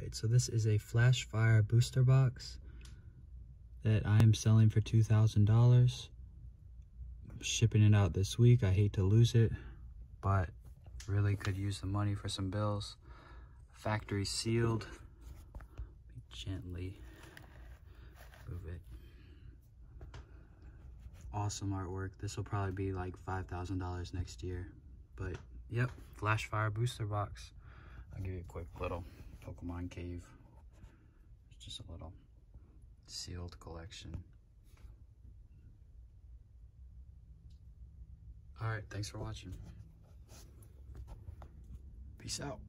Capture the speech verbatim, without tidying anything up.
Alright, so this is a Flashfire booster box that I am selling for two thousand dollars. I'm shipping it out this week. I hate to lose it, but really could use the money for some bills. Factory sealed. Gently move it. Awesome artwork. This will probably be like five thousand dollars next year. But yep, Flashfire booster box. I'll give you a quick little Pokemon cave. It's just a little sealed collection. Alright, thanks for watching. Peace out.